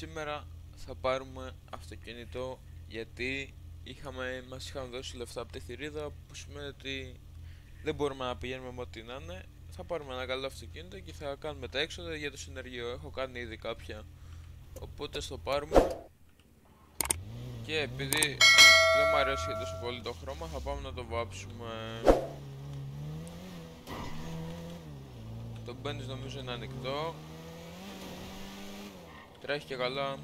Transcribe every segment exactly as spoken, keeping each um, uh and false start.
σήμερα θα πάρουμε αυτοκίνητο γιατί είχαμε, μας είχαν δώσει λεφτά από τη θηρίδα, που σημαίνει ότι δεν μπορούμε να πηγαίνουμε με ό,τι να είναι. Θα πάρουμε ένα καλό αυτοκίνητο και θα κάνουμε τα έξοδα για το συνεργείο. Έχω κάνει ήδη κάποια, οπότε στο πάρουμε. Και επειδή δεν μου αρέσει τόσο πολύ το χρώμα, θα πάμε να το βάψουμε. Το μπένις νομίζω είναι ανοιχτό. Τρέχει και καλά.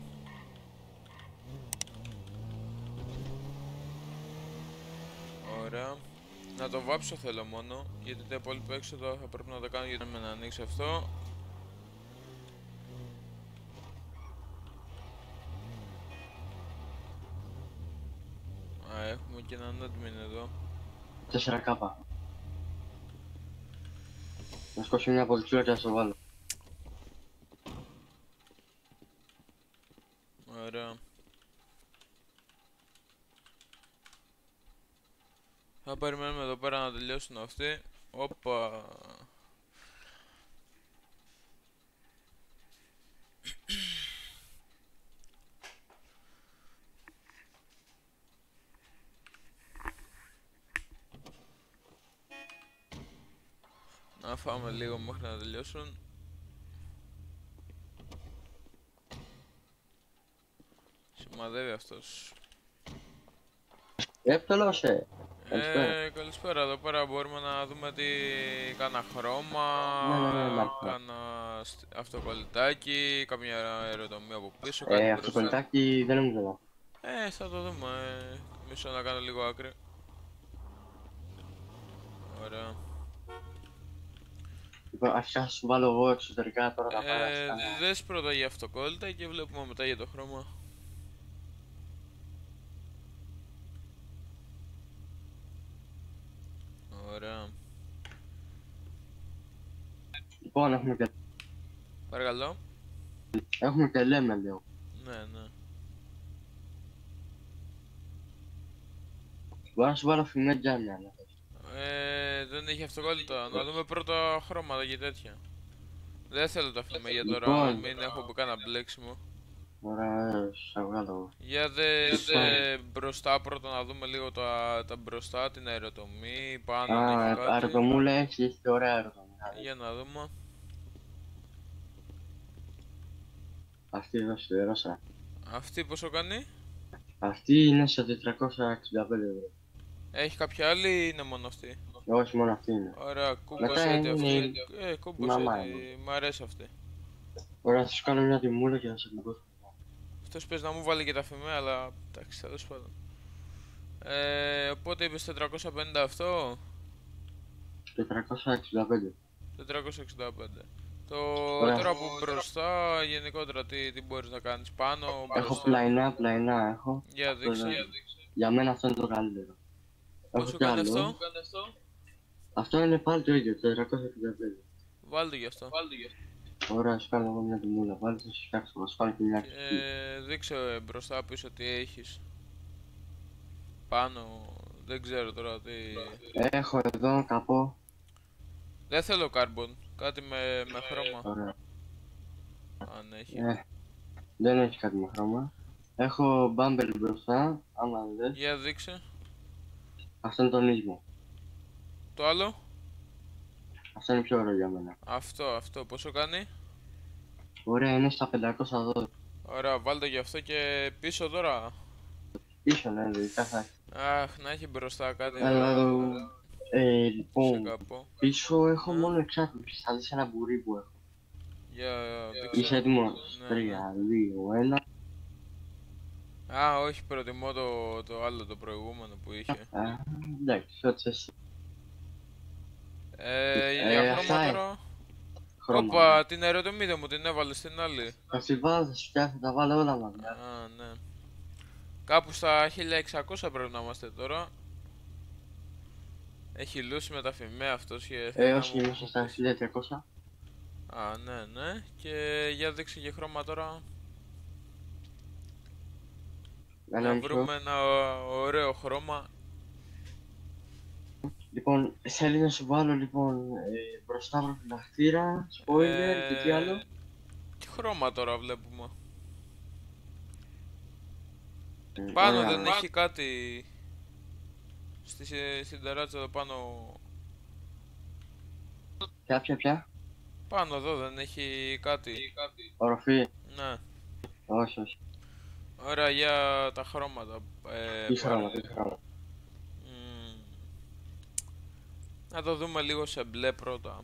Ωραία. Να το βάψω θέλω μόνο, γιατί τα υπόλοιπα έξοδα θα πρέπει να τα κάνω για να ανοίξει αυτό. Α, έχουμε και έναν admin εδώ. τέσσερα κάπα. Να σκόσω μια πολιτσούρα και να στο βάλω. Ωραία. Θα περιμένουμε εδώ πέρα να τελειώσουν αυτοί. Όπα. Να φάμε λίγο μέχρι να τελειώσουν. Σημαδεύει αυτός. Έπτελωσε. Ε, καλησπέρα. Εδώ πέρα μπορούμε να δούμε τι κάνα χρώμα, Ναι, ναι, ναι, κάνα αυτοκολλητάκι, καμία αεροδομία από πίσω, κάτι Ε, μπροστά. αυτοκολλητάκι δεν νομίζω να. Ε, θα το δούμε. Ε, μισό να κάνω λίγο άκρη. Ωραία. Λοιπόν, αρχικά θα σου βάλω εγώ εξωτερικά τώρα τα πάρα. Ε, δες πρώτα για αυτοκόλλητα και βλέπουμε μετά για το χρώμα. Ωραία. Λοιπόν, έχουμε και, Παρακαλώ. έχουμε και λέμε λίγο. Ναι, ναι. Μπορώ να σου βάλω φημέ τζάμια, ναι. Ε, δεν έχει αυτοκόλλητα. Να δούμε πρώτα χρώματα και τέτοια. Δεν θέλω τα φημέ για τώρα, Λοιπόν. μην έχω κανένα μπλέξιμο. Ωραία, θα βγάλω εγώ. Για δες ε, μπροστά πρώτα να δούμε λίγο τα, τα μπροστά, την αεροτομή, πάνω αν Α, έχει κάτι. αεροτομούλα έχει, έχει και ωραία αεροτομή. Για να δούμε. Αυτή εδώ στη Ρώσα. Αυτή πόσο κάνει? Αυτή είναι σε τετρακόσια εξήντα πέντε ευρώ. Έχει κάποια άλλη ή είναι μόνο αυτή? Όχι, μόνο αυτή είναι. Ωραία, Μετά κούμποσέτη είναι αυτή. η Ε, μαμά κούμποσέτη, είναι. μ' αρέσει αυτή. Ωραία, θα σου κάνω μια τιμούλα και θα σε κουμπώσω. Αυτός πες να μου βάλει και τα φημαία, αλλά εντάξει, τέλος πάντων. Ε, οπότε είπες τετρακόσια πενήντα αυτό? τετρακόσια εξήντα πέντε. τετρακόσια εξήντα πέντε. Το Ωραία. τώρα που μπροστά, γενικότερα τι, τι μπορείς να κάνεις πάνω, Έχω μπροστά. πλαϊνά, πλαϊνά έχω. Για Αυτό δείξε. είναι- Για μένα αυτό είναι το καλύτερο. Έχω Πόσο κι κάνει άλλο. αυτό? Αυτό είναι πάλι το ίδιο, τετρακόσια εξήντα πέντε. Βάλτε γι' αυτό. Ωραία, σου κάνω εγώ μια τιμούλα. Πάλι θα σου φτιάξω, θα σου κάνω και μια αξική. Ε, δείξε μπροστά πίσω τι έχεις. Πάνω, δεν ξέρω τώρα τι. Έχω εδώ καπό. Δεν θέλω carbon, κάτι με, με χρώμα. Ωραία. Αν έχει. Ε, δεν έχει κάτι με χρώμα. Έχω bumper μπροστά, άμα δεν δεις. Για δείξε. Αυτό είναι τον ίσμο. Το άλλο. Αυτό είναι πιο ωραίο για μένα. Αυτό, αυτό, πόσο κάνει? Ωραία, είναι στα πεντακόσια δώδεκα. Ωραία, βάλτε γι' αυτό και πίσω τώρα. Πίσω, ναι, λογικά θα έχει. Αχ, να έχει μπροστά κάτι. Αλλά εδώ. Ε, Σε λοιπόν, καπό. πίσω έχω Ναι. μόνο εξάρτηση. Θα δεις ένα μπουρί που έχω. Για δείξε. Είσαι έτοιμος? Ναι, τρία, δύο, ένα. Α, όχι, προτιμώ το, το άλλο, το προηγούμενο που είχε. Α, εντάξει, ό,τι θες. Ε, Ε, για αυτά χρώμα είναι. τώρα. Χρώμα. Όπα, την αεροτομή δεν μου την έβαλε στην άλλη. Θα στη βάλω, θα σου φτιάξω, θα τα βάλω όλα μαζί. Α, ναι. Κάπου στα χίλια εξακόσια πρέπει να είμαστε τώρα. Έχει λούσει με τα φημαία αυτός και Ε, θέλει να όχι, μου είμαστε στα κοπήσει. χίλια τριακόσια. Α, ναι, ναι. Και για δείξει και χρώμα τώρα. Ένα Να μισό. βρούμε ένα ωραίο χρώμα. Λοιπόν, θέλει να σου βάλω λοιπόν ε, μπροστά προφυλακτήρα, spoiler και τι άλλο. Τι χρώμα τώρα βλέπουμε. Πάνω Ωραία. δεν έχει κάτι. Στη, στην ταράτσα εδώ πάνω. Ποια, ποια, ποια. Πάνω εδώ δεν έχει κάτι. Οροφή. Ναι. Όχι, όχι. Ωραία, για τα χρώματα. Ε, Τι πάρε. χρώμα, τι χρώμα. Μμμ. Να το δούμε λίγο σε μπλε πρώτα.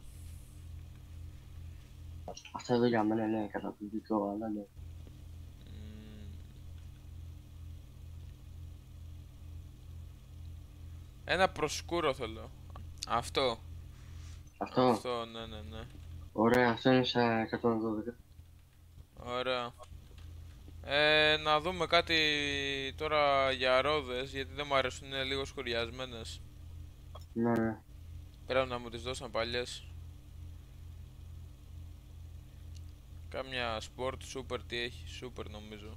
Αυτό εδώ για μένα είναι καταπληκτικό, αλλά ναι. Μμμ. Ένα προσκούρο θέλω. Αυτό. Αυτό. Αυτό, ναι, ναι, ναι. Ωραία, αυτό είναι στα εκατόν δώδεκα. Ωραία. Ε, να δούμε κάτι τώρα για ρόδες, γιατί δεν μου αρέσουν, είναι λίγο σκουριασμένες. Ναι, ναι. Πρέπει να μου τις δώσαν παλιές. Κάμια sport, super τι έχει, super νομίζω.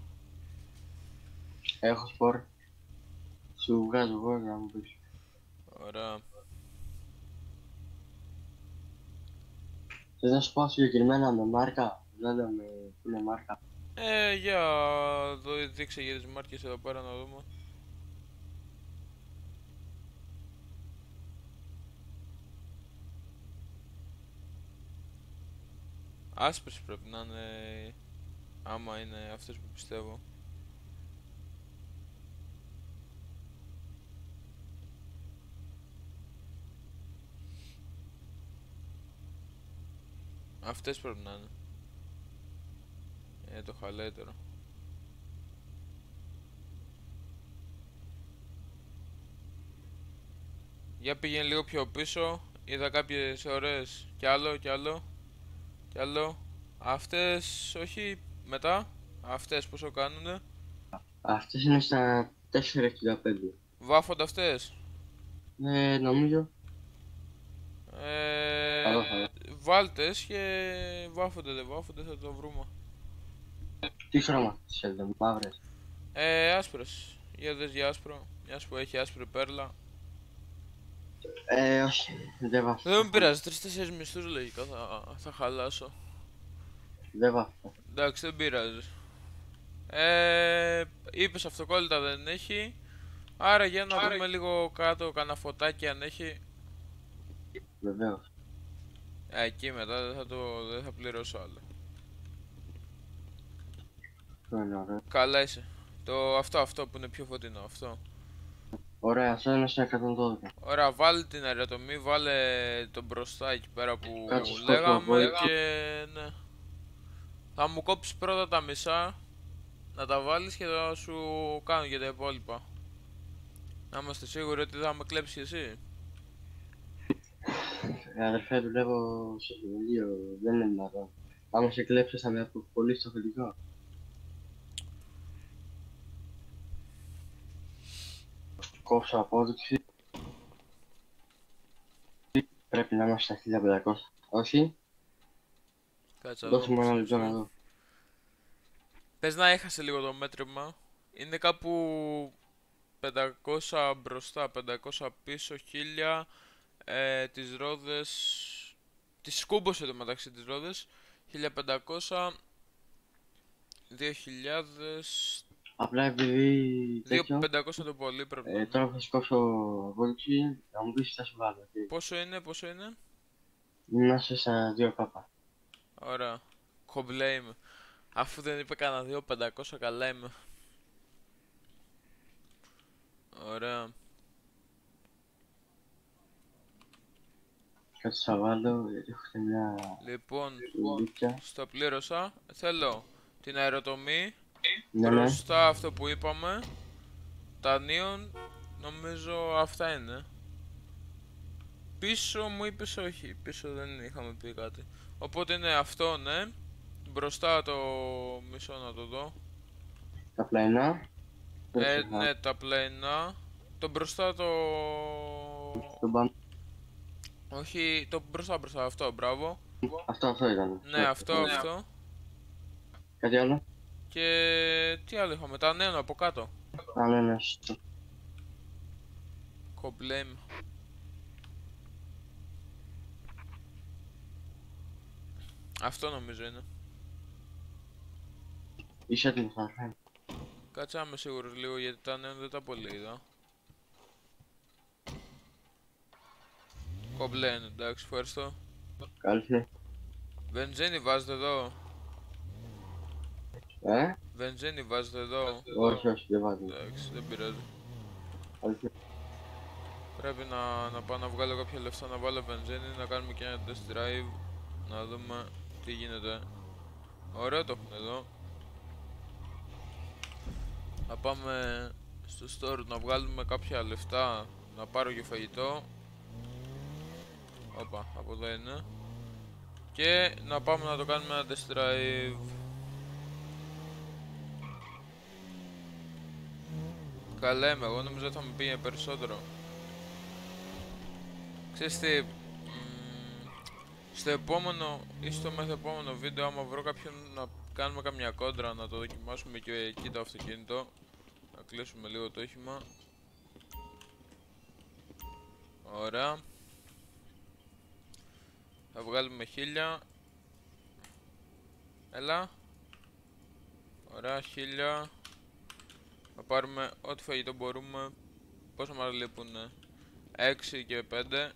Έχω σπορ. Σου βγάζω εγώ να μου πεις. Ωραία. Θες να σου πω συγκεκριμένα με μάρκα, δηλαδή με που είναι μάρκα. Ε, για δω, δείξε για τις μάρκες εδώ πέρα να δούμε. Άσπρες πρέπει να είναι, άμα είναι αυτές που πιστεύω. Αυτές πρέπει να είναι. Ε, το χαλάει τώρα. Για πήγαινε λίγο πιο πίσω. Είδα κάποιες ωραίες. Κι άλλο, κι άλλο. Κι άλλο. Αυτές, όχι, μετά. Αυτές πόσο κάνουνε. Αυτές είναι στα τέσσερα χιλιάδες πέντε. Βάφονται αυτές. Ε, νομίζω. Ε, Καλό θα είναι. βάλτες και βάφονται, δεν βάφονται, θα το βρούμε. Τι χρώμα θέλετε, μαύρες. Ε, άσπρες. Για δες για άσπρο. Μιας που έχει άσπρη πέρλα. Ε, όχι, δεν βάφω. Δεν με πειράζει, τρεις-τέσσερις μισθούς λογικά θα, θα χαλάσω. Δεν βάφω. Εντάξει, δεν πειράζει. Ε, είπες αυτοκόλλητα δεν έχει. Άρα για να Άρα... δούμε λίγο κάτω κανένα φωτάκι αν έχει. Βεβαίως. Ε, εκεί μετά δεν θα, το, δεν θα πληρώσω άλλο. Αυτό είναι ωραίο. Καλά είσαι. Το, αυτό, αυτό που είναι πιο φωτεινό, αυτό. Ωραία, αυτό είναι στα εκατόν δώδεκα. Ωραία, βάλε την αεροτομή, βάλε τον μπροστά εκεί πέρα που Κάτσε στο λέγαμε κοβόι. και ναι. Θα μου κόψεις πρώτα τα μισά, να τα βάλεις και θα σου κάνω και τα υπόλοιπα. Να είμαστε σίγουροι ότι θα με κλέψεις εσύ. Ε, αδερφέ, δουλεύω στο βιβλίο, δεν είναι δυνατόν. Άμα σε κλέψεις θα με αποκολλήσεις στο φιλικό. Κόψω απόδειξη. Πρέπει να είμαστε στα χίλια πεντακόσια. Όχι, Κάτσε να δώσουμε δω ένα πώς λεπτό να είναι. δω. Πες να έχασε λίγο το μέτρημα. Είναι κάπου πεντακόσια μπροστά, πεντακόσια πίσω, χίλια. Ε, τις ρόδες. Τις σκούμπωσε το μεταξύ τις ρόδες. χίλια πεντακόσια. δύο χιλιάδες. Απλά επειδή τέτοιο, δύο χιλιάδες πεντακόσια το πολύ πρέπει να ε, είναι. τώρα που θα σου κόψω απόδειξη, θα μου πεις τι θα σου βάλω. Okay. Πόσο είναι, πόσο είναι. Να είσαι στα δύο κάπα. Ωραία. Κομπλέ είμαι. Αφού δεν είπε κανένα δύο πεντακόσια καλά είμαι. Ωραία. Κάτι θα βάλω, γιατί έχω και μια Λοιπόν, λούτια. στο πλήρωσα. Θέλω την αεροτομή. Ναι, ναι. Μπροστά αυτό που είπαμε. Τα νίον. Νομίζω αυτά είναι. Πίσω μου είπες όχι. Πίσω δεν είχαμε πει κάτι. Οπότε είναι αυτό, ναι. Μπροστά το μισό να το δω. Τα πλαϊνά. Ε, ναι, τα πλαϊνά. Το μπροστά το... Το μπαμ... Όχι, το μπροστά μπροστά αυτό, μπράβο. Αυτό, αυτό ήταν. Ναι, αυτό, αυτό. Κάτι άλλο. Και τι άλλο είχαμε, τα νέα από κάτω. Α, ναι, ναι, σωστό. Κομπλέμ. Αυτό νομίζω είναι. Είσαι έτοιμος να φάει. Κάτσε να είμαι σίγουρος λίγο γιατί τα νέα δεν τα πολύ είδα. Κομπλέ είναι, εντάξει, ευχαριστώ. Κάλυψε. Βενζίνη βάζετε εδώ. Ε, Βενζίνη βάζετε εδώ. όχι, όχι, δεν βάζω. Εντάξει, δεν πειράζει. Κάλυψε. Πρέπει να, να πάω να βγάλω κάποια λεφτά να βάλω βενζίνη, να κάνουμε και ένα test drive. Να δούμε τι γίνεται. Ωραίο το έχουν εδώ. Να πάμε στο store να βγάλουμε κάποια λεφτά, να πάρω και φαγητό. Όπα, από εδώ είναι. Και να πάμε να το κάνουμε ένα test drive. Καλά είμαι, εγώ νομίζω θα μου πήγε περισσότερο. Ξέρεις τι, μ, στο επόμενο ή στο μεθεπόμενο βίντεο άμα βρω κάποιον να κάνουμε καμιά κόντρα, να το δοκιμάσουμε και εκεί το αυτοκίνητο. Να κλείσουμε λίγο το όχημα. Ωραία. Θα βγάλουμε χίλια. Έλα. Ωραία, χίλια. Θα πάρουμε ό,τι φαγητό μπορούμε. Πόσο μας λείπουνε? έξι και πέντε.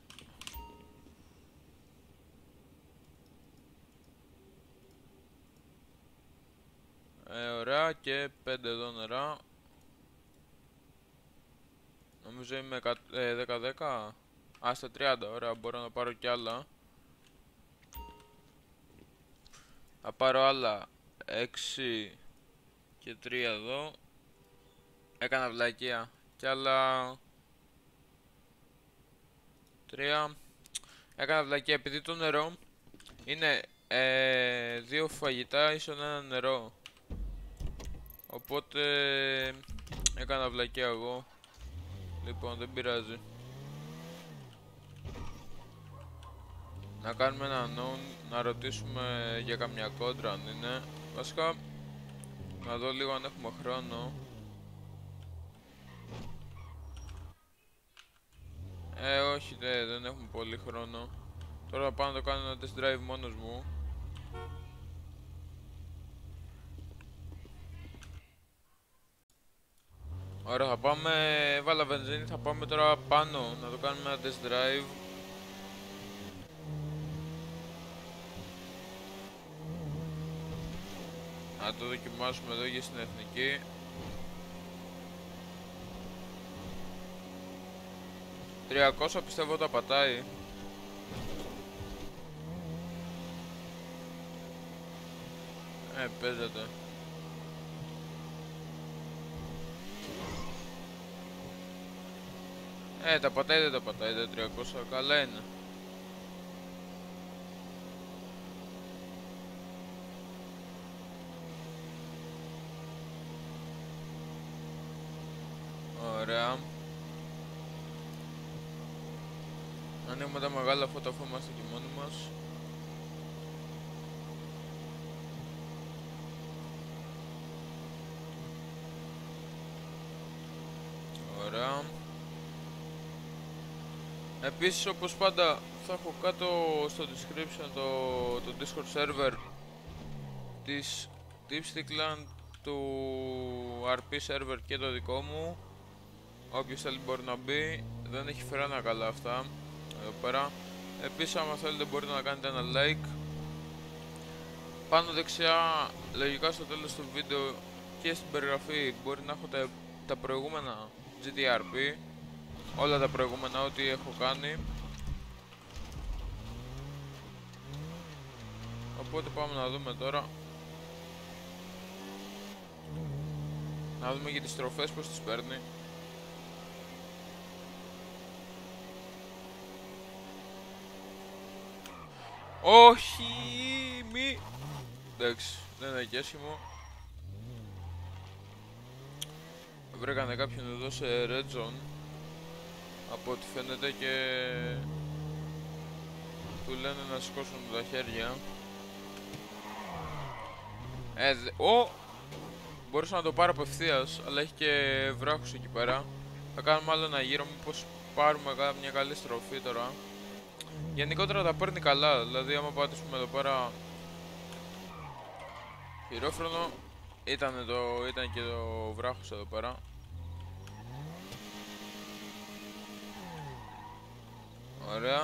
Ε, ωραία, και πέντε εδώ νερά. Νομίζω είμαι δέκα δέκα. Α, στα τριάντα, ωραία, μπορώ να πάρω κι άλλα. Θα πάρω άλλα έξι και τρία εδώ. Έκανα βλακεία. Κι άλλα τρία. Έκανα βλακεία επειδή το νερό είναι ε, δύο φαγητά ίσον ένα νερό. Οπότε έκανα βλακεία εγώ. Λοιπόν, δεν πειράζει. Να κάνουμε ένα known, να ρωτήσουμε για καμιά κόντρα αν είναι. Βασικά, να δω λίγο αν έχουμε χρόνο. Ε, όχι, δε, δεν έχουμε πολύ χρόνο. Τώρα θα πάω να το κάνω ένα test drive μόνος μου. Ωραία, θα πάμε, έβαλα βενζίνη, θα πάμε τώρα πάνω να το κάνουμε ένα test drive. Να το δοκιμάσουμε εδώ και στην εθνική. τριακόσια πιστεύω τα πατάει. Ε, παίζεται. Ε, τα πατάει δεν τα πατάει, τα τριακόσια, καλά είναι. Ωραία. Ανοίγουμε τα μεγάλα φώτα αφού είμαστε και μόνοι μας. Ωραία. Επίσης, όπως πάντα θα έχω κάτω στο description το, το Discord server της Dipstick Land, του αρ πι server και το δικό μου. Όποιος θέλει μπορεί να μπει, δεν έχει φρένα καλά αυτά εδώ πέρα. Επίσης, άμα θέλετε μπορείτε να κάνετε ένα like. Πάνω δεξιά, λογικά στο τέλος του βίντεο και στην περιγραφή μπορεί να έχω τα, τα προηγούμενα τζι τι αρ πι. Όλα τα προηγούμενα, ό,τι έχω κάνει. Οπότε πάμε να δούμε τώρα. Να δούμε και τις τροφές πως τις παίρνει. Όχι, μη. Εντάξει, δεν είναι και άσχημο. Βρήκανε κάποιον εδώ σε Red Zone, από ό,τι φαίνεται, και του λένε να σηκώσουν τα χέρια. Ε, δε... Ω! Μπορούσα να το πάρω απευθείας, αλλά έχει και βράχους εκεί πέρα. Θα κάνουμε άλλο ένα γύρο, μήπως πάρουμε μια καλή στροφή τώρα. Γενικότερα τα παίρνει καλά, δηλαδή άμα πατήσουμε εδώ πέρα χειρόφρονο, Ήταν, το, ήταν και το βράχος εδώ πέρα. Ωραία.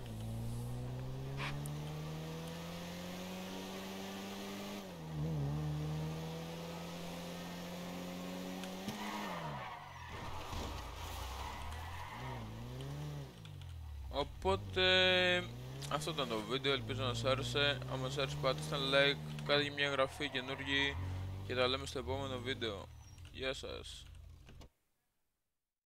Οπότε αυτό ήταν το βίντεο, ελπίζω να σας άρεσε. Αν σας άρεσε πάτε στα like, κάντε μια εγγραφή καινούργη και τα λέμε στο επόμενο βίντεο. Γεια σας.